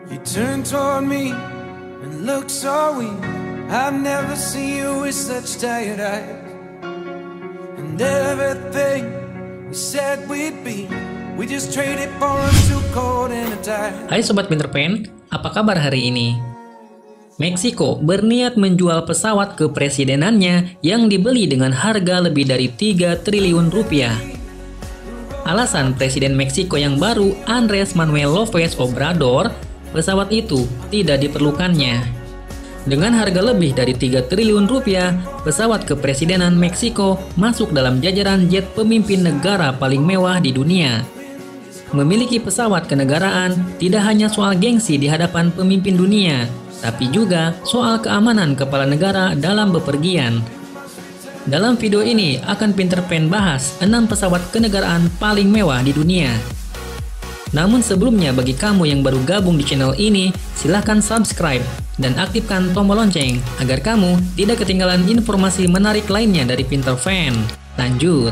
You turn toward me and look so weak. I've never seen you with such tired eyes. And everything we said we'd be, we just traded for a suit coat and a tie. Hai Sobat Pinter Pen, apa kabar hari ini? Meksiko berniat menjual pesawat kepresidenannya yang dibeli dengan harga lebih dari 3 triliun rupiah. Alasan Presiden Meksiko yang baru, Andrés Manuel López Obrador, pesawat itu tidak diperlukannya. Dengan harga lebih dari 3 triliun rupiah, pesawat kepresidenan Meksiko masuk dalam jajaran jet pemimpin negara paling mewah di dunia. Memiliki pesawat kenegaraan tidak hanya soal gengsi di hadapan pemimpin dunia, tapi juga soal keamanan kepala negara dalam bepergian. Dalam video ini akan Pinter Pen bahas 6 pesawat kenegaraan paling mewah di dunia. Namun sebelumnya, bagi kamu yang baru gabung di channel ini, silahkan subscribe dan aktifkan tombol lonceng agar kamu tidak ketinggalan informasi menarik lainnya dari Pinter Pen. Lanjut.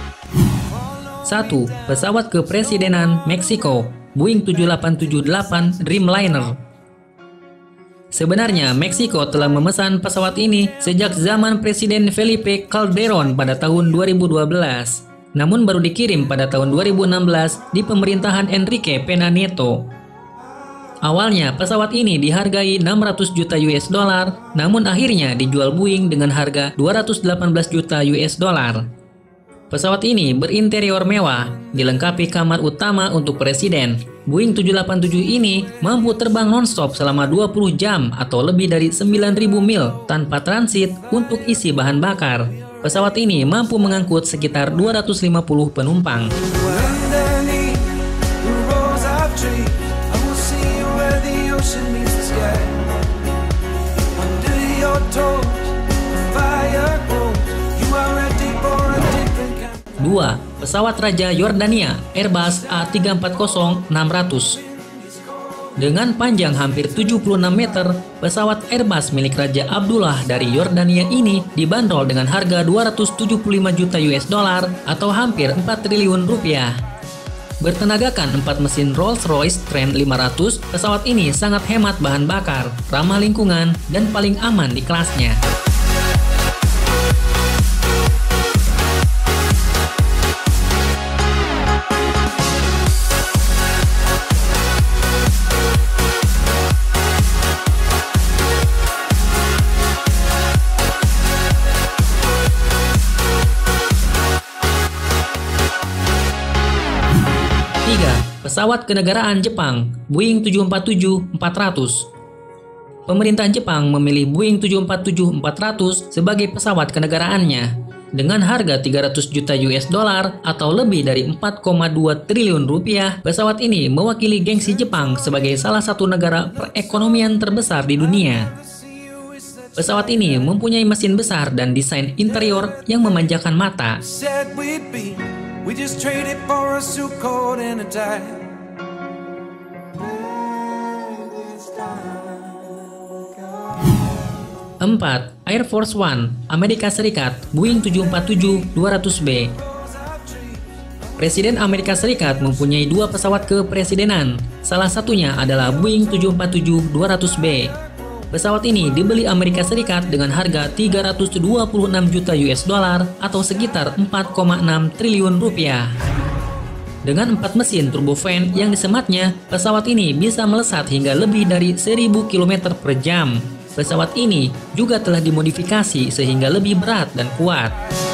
1. Pesawat kepresidenan Meksiko, Boeing 7878 Dreamliner. Sebenarnya, Meksiko telah memesan pesawat ini sejak zaman Presiden Felipe Calderón pada tahun 2012. Namun baru dikirim pada tahun 2016 di pemerintahan Enrique Pena Nieto. Awalnya, pesawat ini dihargai 600 juta US dollar, namun akhirnya dijual Boeing dengan harga 218 juta US dollar. Pesawat ini berinterior mewah, dilengkapi kamar utama untuk presiden. Boeing 787 ini mampu terbang non-stop selama 20 jam atau lebih dari 9.000 mil tanpa transit untuk isi bahan bakar. Pesawat ini mampu mengangkut sekitar 250 penumpang. Dua, pesawat Raja Yordania Airbus A340-600. Dengan panjang hampir 76 meter, pesawat Airbus milik Raja Abdullah dari Yordania ini dibanderol dengan harga 275 juta US dollar atau hampir 4 triliun rupiah. Bertenagakan 4 mesin Rolls-Royce Trent 500, pesawat ini sangat hemat bahan bakar, ramah lingkungan, dan paling aman di kelasnya. 3. Pesawat kenegaraan Jepang, Boeing 747-400. Pemerintahan Jepang memilih Boeing 747-400 sebagai pesawat kenegaraannya. Dengan harga 300 juta US dollar atau lebih dari 4,2 triliun rupiah, pesawat ini mewakili gengsi Jepang sebagai salah satu negara perekonomian terbesar di dunia. Pesawat ini mempunyai mesin besar dan desain interior yang memanjakan mata. We just traded for a suit coat and a tie. Empat, Air Force One, Amerika Serikat, Boeing 747-200B. Presiden Amerika Serikat mempunyai 2 pesawat kepresidenan. Salah satunya adalah Boeing 747-200B. Pesawat ini dibeli Amerika Serikat dengan harga 326 juta US dollar atau sekitar 4,6 triliun rupiah. Dengan 4 mesin turbofan yang disematnya, pesawat ini bisa melesat hingga lebih dari 1000 km per jam. Pesawat ini juga telah dimodifikasi sehingga lebih berat dan kuat.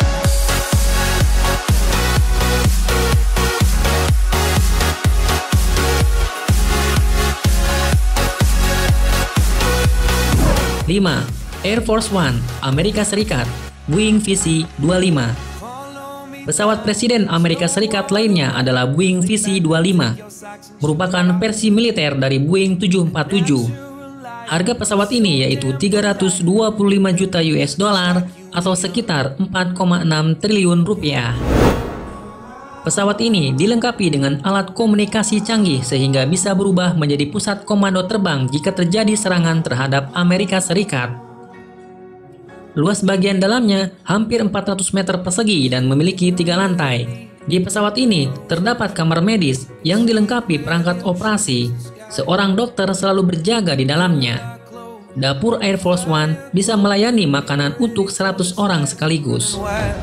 5. Air Force One, Amerika Serikat, Boeing VC-25. Pesawat Presiden Amerika Serikat lainnya adalah Boeing VC-25, merupakan versi militer dari Boeing 747. Harga pesawat ini yaitu 325 juta US dollar atau sekitar 4,6 triliun rupiah. Pesawat ini dilengkapi dengan alat komunikasi canggih sehingga bisa berubah menjadi pusat komando terbang jika terjadi serangan terhadap Amerika Serikat. Luas bagian dalamnya hampir 400 meter persegi dan memiliki 3 lantai. Di pesawat ini terdapat kamar medis yang dilengkapi perangkat operasi. Seorang dokter selalu berjaga di dalamnya. Dapur Air Force One bisa melayani makanan untuk 100 orang sekaligus.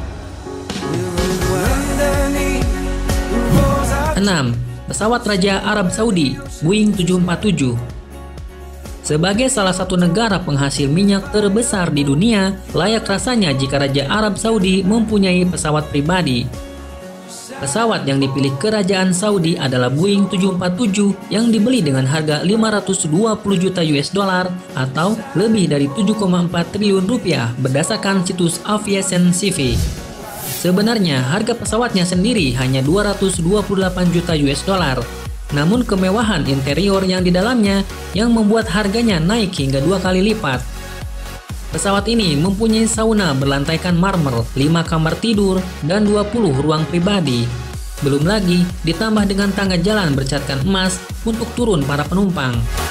6. Pesawat Raja Arab Saudi, Boeing 747. Sebagai salah satu negara penghasil minyak terbesar di dunia, layak rasanya jika Raja Arab Saudi mempunyai pesawat pribadi. Pesawat yang dipilih Kerajaan Saudi adalah Boeing 747 yang dibeli dengan harga 520 juta US dollar atau lebih dari 7,4 triliun rupiah berdasarkan situs Aviation CV. Sebenarnya harga pesawatnya sendiri hanya 228 juta US dollar. Namun kemewahan interior yang di dalamnya yang membuat harganya naik hingga 2 kali lipat. Pesawat ini mempunyai sauna berlantaikan marmer, 5 kamar tidur, dan 20 ruang pribadi. Belum lagi ditambah dengan tangga jalan bercatkan emas untuk turun para penumpang.